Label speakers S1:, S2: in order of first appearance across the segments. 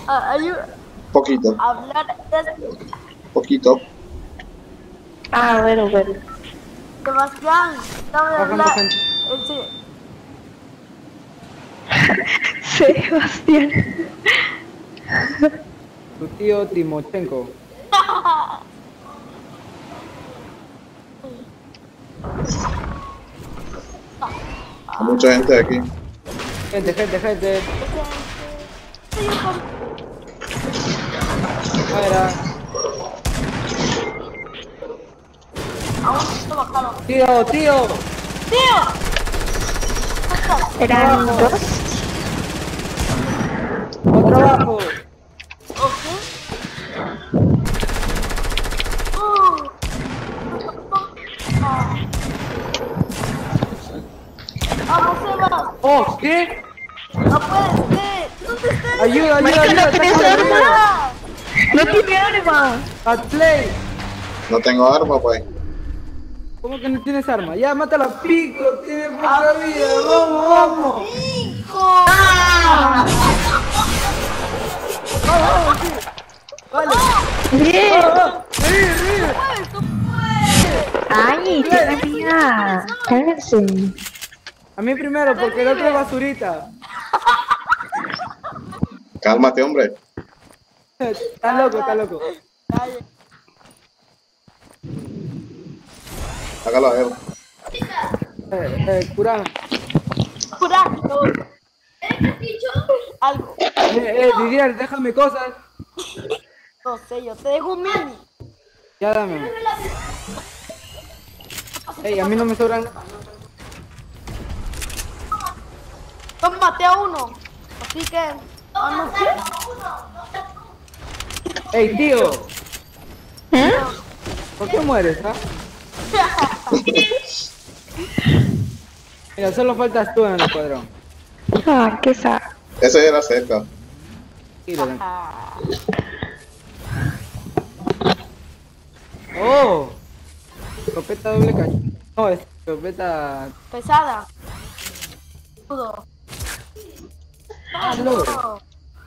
S1: Poquito.
S2: Hablar
S1: Poquito.
S3: Ah, bueno.
S2: Sebastián, dame de hablar.
S3: Sebastián.
S4: Tu tío Timochenko.
S1: Hay mucha gente aquí.
S4: Gente. Fuera.
S2: Aún no bajaron.
S4: Tío.
S3: Eran dos.
S4: Otro abajo.
S2: Ok. Vamos, Sebas.
S4: Oh, ¿qué?
S2: No puede ser. ¿Dónde está?
S4: Ayuda.
S3: ¿No tienes
S4: Ayuda.
S3: arma? ¡No tiene arma!
S4: At play.
S1: No tengo arma, pues.
S4: ¿Cómo que no tienes arma? Ya, mátala, pico, tiene poca vida, vamos.
S2: ¡Hijo!
S4: Vamos, sí. Vale.
S3: ¡Bien!
S4: Ríe.
S3: ¡Ay, tiene vida! Cállense.
S4: A mí primero, porque el otro es basurita.
S1: Cálmate, hombre.
S4: Está loco.
S2: Dale.
S1: Hágalo a él.
S4: Curame.
S2: Curando. Algo.
S4: Didier, déjame cosas.
S2: No sé, yo te dejo un mini.
S4: Ya dame. Ey, a mí no me sobran.
S2: Yo maté a uno. Así que. No sé.
S4: Ey, tío. ¿Por qué mueres, ah? Mira, solo faltas tú en el escuadrón.
S3: Ah, qué sad.
S1: Ese era cerca.
S4: Oh, escopeta doble cañón. No, es escopeta.
S2: Pesada. Todo.
S4: No.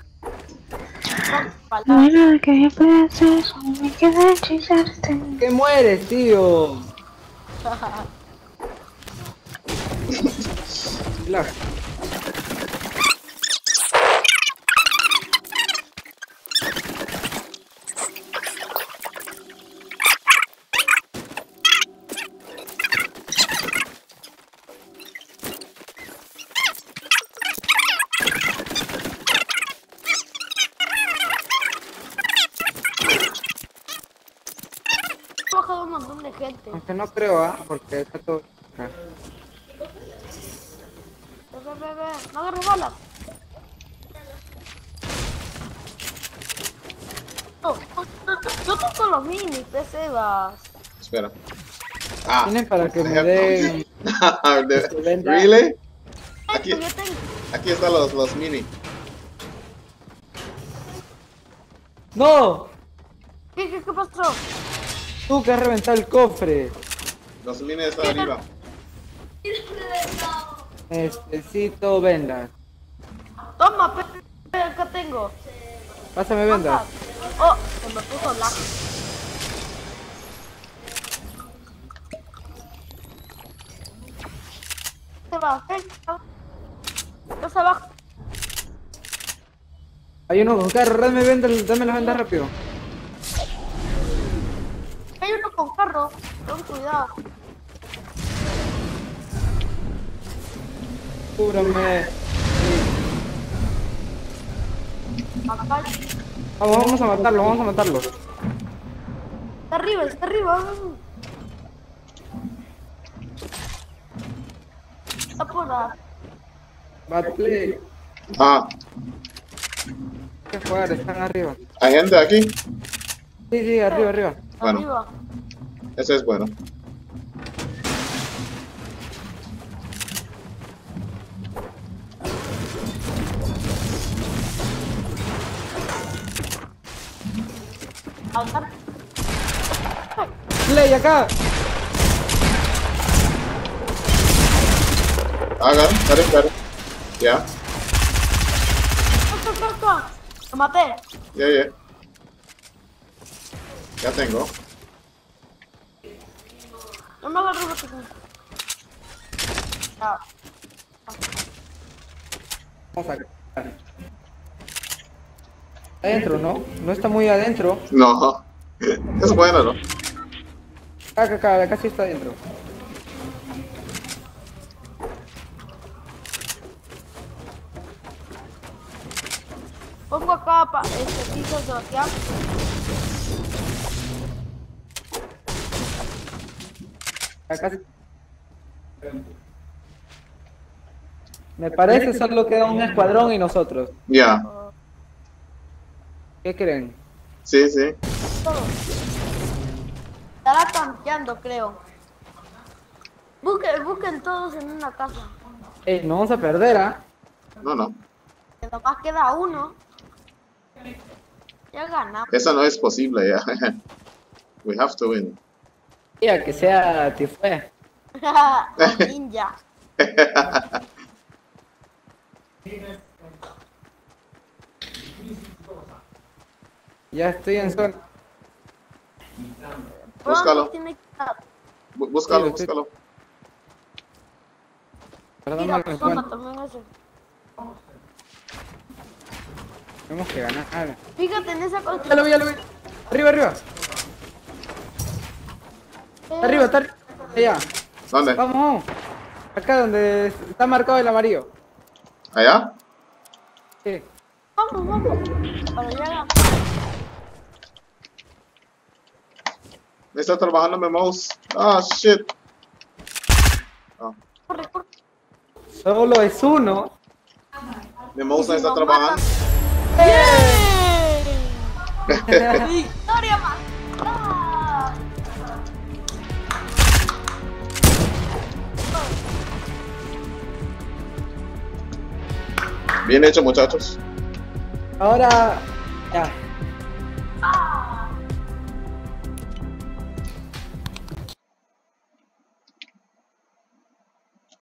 S3: Bueno, ¿qué puede hacer? Solo me queda hechizarte.
S4: ¿Qué mueres, tío? Lag.
S2: Ha bajado un montón de gente.
S4: Aunque no creo, porque está todo.
S2: Ve. No agarres balas. No, yo toco los minis, Sebas.
S1: Espera.
S4: Tienen para que me den.
S1: ¿Really? Aquí,
S2: Yo tengo.
S1: aquí están los mini.
S4: ¡No!
S2: ¿Qué pasó?
S4: Tú que has reventado el cofre.
S1: Los mini están arriba.
S4: Necesito vendas.
S2: Toma, acá tengo.
S4: Pásame vendas.
S2: Oh, se me puso lag. Sebas, Estás abajo.
S4: Hay uno con carro, dame las vendas rápido.
S2: Hay uno con carro. Ten cuidado.
S4: Cúbrame.
S2: Acá.
S4: Vamos a matarlo.
S2: Está arriba. Está por ahí.
S4: Bad play. ¿Qué jugar? Están arriba.
S1: ¿Hay gente aquí?
S4: Sí, arriba.
S1: Bueno.
S2: Arriba.
S1: Ese es bueno.
S2: Altar.
S4: Play acá.
S1: Hagan, claro. Ya.
S2: Acá. Lo maté.
S1: Ya, ya. Ya tengo.
S2: No me agarro lo que tengo. Ya.
S4: Vamos a... Adentro, ¿no? No está muy adentro.
S1: No. Es bueno, ¿no?
S4: Acá sí está adentro.
S2: Pongo acá piso, Sebastián.
S4: Acá sí. Me parece solo queda un escuadrón y nosotros.
S1: Ya.
S4: ¿Qué creen?
S1: Sí, sí.
S2: Todo. Estará campeando, creo. Busquen todos en una casa.
S4: No vamos a perder, ¿ah?
S1: No, no.
S2: Que nomás queda uno. Ya ganamos.
S1: Esa no es posible, ya. We have to win.
S4: Ya que sea Tifue.
S2: Ninja.
S4: Ya estoy en zona.
S1: Búscalo.
S2: Tiene que estar.
S1: Búscalo,
S4: Sí,
S1: búscalo.
S4: Perdón,
S2: Mira,
S4: no lo
S2: toma
S4: encuentro.
S2: también ese.
S4: Tenemos que ganar.
S2: Fíjate en esa
S4: Ya lo
S2: construcción.
S4: vi, ya lo vi. Arriba, arriba. Arriba, está arriba. Allá.
S1: ¿Dónde?
S4: Vamos, vamos. Acá donde está marcado el amarillo.
S1: ¿Allá?
S4: Sí.
S2: Vamos. Para allá.
S1: Me está trabajando mi mouse. Ah, shit. Ah,
S2: Corre.
S4: Solo es uno.
S1: mi mouse no
S2: Y si
S1: está
S2: nos
S1: trabajando.
S2: ¡Bien! ¡Victoria más! ¡Ah!
S1: Bien hecho, muchachos.
S4: Ahora, ya.